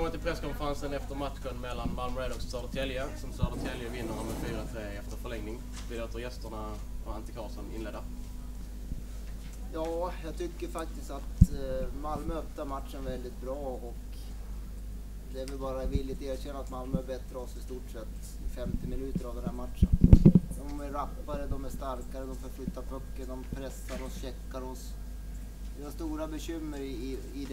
Välkommen till presskonferensen efter matchen mellan Malmö Redhawks och Södertälje, som Södertälje vinner med 4-3 efter förlängning. Vi låter gästerna och Ante Karlsson inleda. Ja, jag tycker faktiskt att Malmö öppnar matchen väldigt bra och det är väl bara villigt erkänna att Malmö är bättre oss i stort sett 50 minuter av den här matchen. De är rappare, de är starkare, de förflyttar pucken, de pressar oss, checkar oss. Vi har stora bekymmer i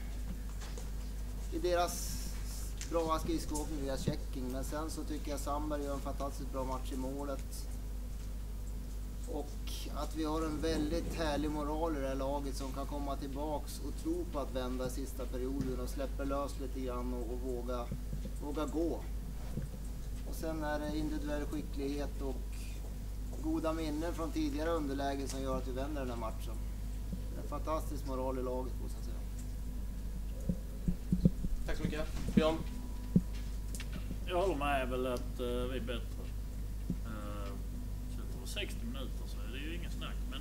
deras bra skridskoåkning, deras checking. Men sen så tycker jag Sandberg gör en fantastiskt bra match i målet. Och att vi har en väldigt härlig moral i det här laget som kan komma tillbaks och tro på att vända sista perioden och släpper lös lite grann och våga gå. Och sen är det individuell skicklighet och goda minnen från tidigare underlägen som gör att vi vänder den här matchen. Det är en fantastisk moral i laget, måste jag säga. Tack så mycket. Björn? Jag håller med väl att vi är bättre. Så på 60 minuter så är det ju ingen snack. Men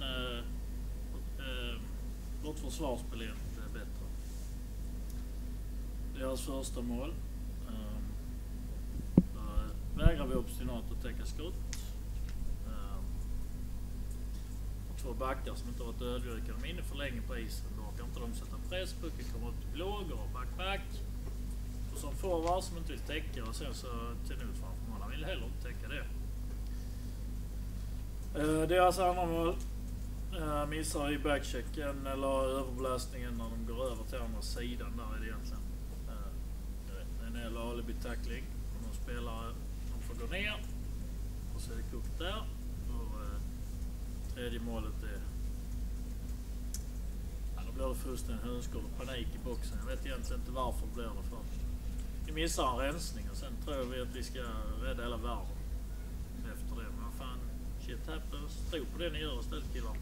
vårt försvarsspel är inte bättre. Deras första mål. Vägrar vi obstinat att täcka skott. Två backar som inte har varit ödmjuka. De är inne för länge på isen. Då kan inte de sätta press. Pucken kommer upp till blå, går back. Och som forward som inte vill täcka och sen så till ut framför mål. Han vill heller inte täcka det. Deras andra mål missar i backchecken eller överbelastningen när de går över till andra sidan. Där är det egentligen en hel alibi-tackling. De spelare de får gå ner och så är det kokt där. Och tredje målet är... Ja, då blir det fullständigt hönsgård och panik i boxen. Jag vet egentligen inte varför det blir det för. Vi missar en rensning och sen tror vi att vi ska rädda hela världen efter det. Men fan, shit happens. Tro på det ni gör istället, killar.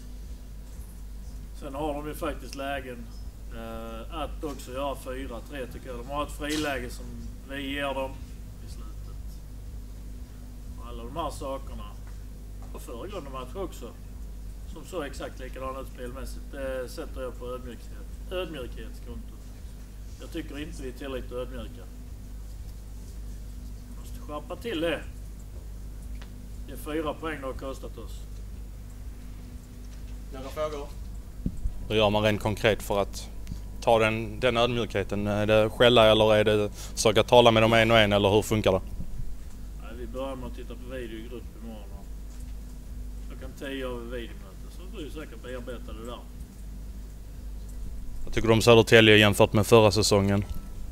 Sen har de ju faktiskt lägen att också göra 4-3 tycker jag. De har ett friläge som vi ger dem i slutet. Och alla de här sakerna på föregående match också, som så exakt likadana ut spelmässigt, det sätter jag på ödmjukhetskontot. Jag tycker inte vi är tillräckligt ödmjuka. Vi måste skärpa till det. Det är 4 poäng det har kostat oss. Några frågor? Hur gör man rent konkret för att ta den ödmjukheten? Är det skälla eller är det försöka tala med dem en och en eller hur funkar det? Nej, vi börjar med att titta på video i grupp imorgon. Klockan 10 har vi videomöte så får vi säkert bearbeta det där. Jag tycker om Södertälje jämfört med förra säsongen.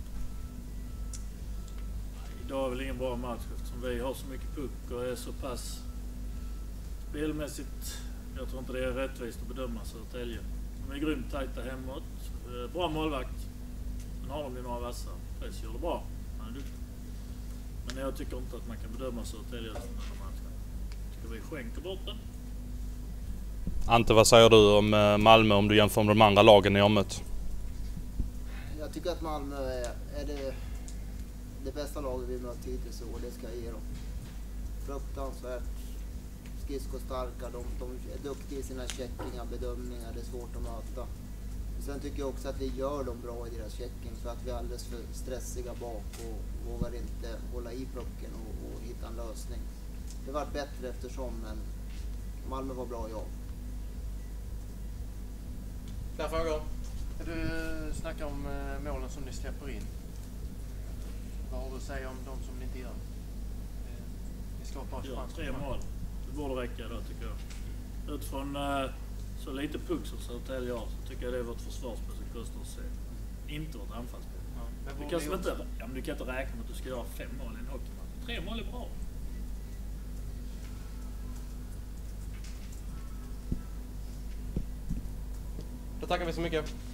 Idag är väl ingen bra match eftersom vi har så mycket puck och är så pass spelmässigt. Jag tror inte det är rättvist att bedöma Södertälje. De är grymt tajta hemåt. Bra målvakt. Men har de ju några vassa. Press gör det bra. Han är duktig. Men jag tycker inte att man kan bedöma Södertälje som den här matchen. Ska vi skänka bort den? Ante, vad säger du om Malmö om du jämför med de andra lagen ni har mött? Jag tycker att Malmö är det bästa laget vi mött hittills och det ska jag ge dem. Fruktansvärt skridskostarka, de är duktiga i sina checkingar, bedömningar, det är svårt att möta. Sen tycker jag också att vi gör dem bra i deras checking för att vi är alldeles för stressiga bak och vågar inte hålla i pucken och hitta en lösning. Det var bättre eftersom, men Malmö var bra, ja. Fler frågor? Du snackar om målen som ni släpper in. Vad har du att säga om de som ni inte gör? Ni skapar chans. 3 mål. Det borde räcka då tycker jag. Utifrån så lite puck som Södertälje har så tycker jag det är vårt försvarsspel som kostar oss inte vårt anfallsspel. Ja, Du kan inte räkna med att du ska göra 5 mål i en hockeymatch. 3 mål är bra. Då tackar vi så mycket.